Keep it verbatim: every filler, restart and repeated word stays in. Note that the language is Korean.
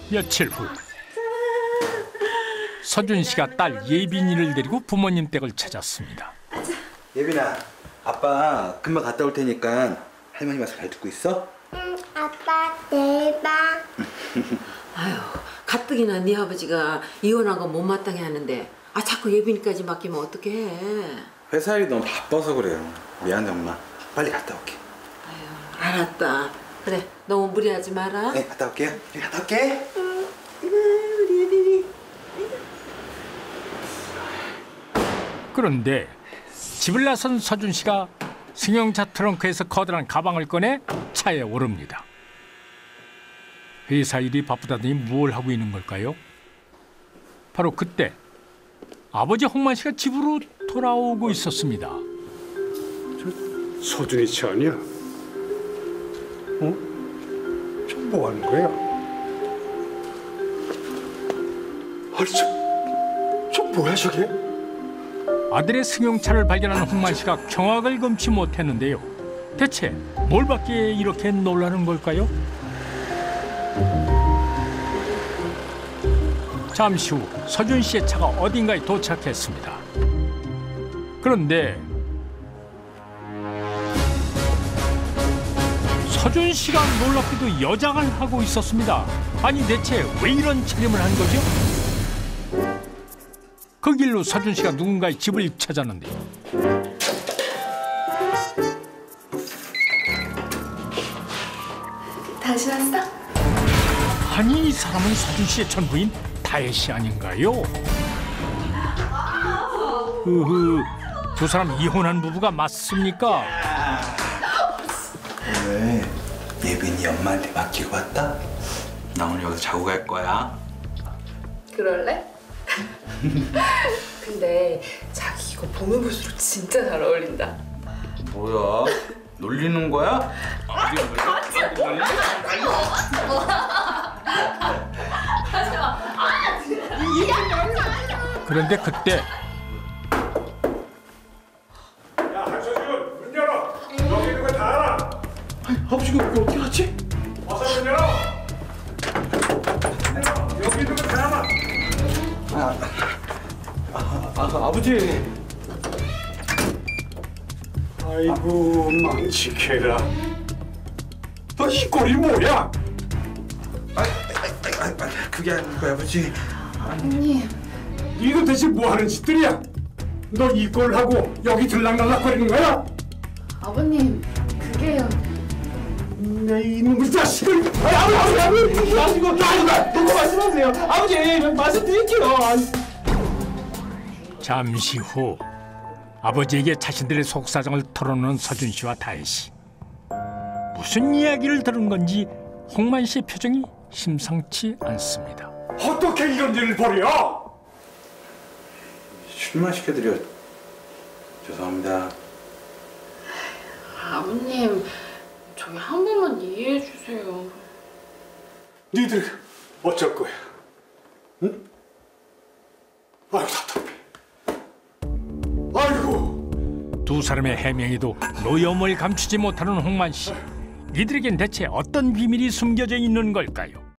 며칠 후 서준 씨가 딸 예빈이를 데리고 부모님 댁을 찾았습니다. 예빈아, 아빠 금방 갔다 올 테니까 할머니 말씀 잘 듣고 있어? 응, 아빠 내일 봐. 아유, 가뜩이나 네 아버지가 이혼한 거 못마땅해 하는데 아 자꾸 예빈이까지 맡기면 어떡해. 회사 일이 너무 바빠서 그래요. 미안해 엄마. 빨리 갔다 올게. 아유, 알았다. 그래, 너무 무리하지 마라. 네, 갔다 올게요. 네, 갔다 올게. 우리 예빈이. 그런데 집을 나선 서준 씨가 승용차 트렁크에서 커다란 가방을 꺼내 차에 오릅니다. 회사 일이 바쁘다더니 뭘 하고 있는 걸까요? 바로 그때 아버지 홍만 씨가 집으로 돌아오고 있었습니다. 저 서준이 차 아니야? 어? 저 뭐 하는 거야? 아니 저, 저 뭐야 저게? 아들의 승용차를 발견한 홍만 씨가 경악을 금치 못했는데요. 대체 뭘 받기에 이렇게 놀라는 걸까요? 잠시 후 서준 씨의 차가 어딘가에 도착했습니다. 그런데 서준 씨가 놀랍게도 여장을 하고 있었습니다. 아니 대체 왜 이런 차림을 한 거죠? 그 길로 서준 씨가 누군가의 집을 찾았는데요. 다시 왔어? 아니 이 사람은 서준 씨의 전부인 다혜 씨 아닌가요? 으흐, 두 사람 이혼한 부부가 맞습니까? 왜? 예빈이 엄마한테 맡기고 왔다? 나 오늘 여기서 자고 갈 거야. 그럴래? 근데 자기 이거 보면 볼수록 진짜 잘 어울린다. 뭐야? 놀리는 거야? 아버지가 놀려? 그런데 그때 야 한서준 문 열어. 여기 있는 거 다 알아. 아니 아버지가 여기 어떻게 갔지? 어서 문 열어. 문 열어. 여기 있는 거 다 알아. 아, 아, 아 아버지. 아이고 망치케라. 너 이 꼴이 뭐야? 아, 아, 아, 아, 그게 아니고 아버지. 아버님. 이거 대체 뭐 하는 짓들이야? 너 이 꼴 하고 여기 들락날락거리는 거야? 아버님, 그게요. 내 이놈의 자식을! 아버지, 아버지, 아버지! 아버지, 이거 나 놓고 말씀하세요. 아버지, 말씀드릴게요. 잠시 후 아버지에게 자신들의 속사정을 털어놓은 서준 씨와 다혜 씨. 무슨 이야기를 들은 건지 홍만 씨의 표정이 심상치 않습니다. 어떻게 이런 일을 벌여? 술만 시켜드려. 죄송합니다. 아버님, 저기 한 번만 이해해 주세요. 니들 어쩔 거야? 응? 아이고 답답해. 아이고. 두 사람의 해명에도 노여움을 감추지 못하는 홍만 씨. 이들에겐 대체 어떤 비밀이 숨겨져 있는 걸까요?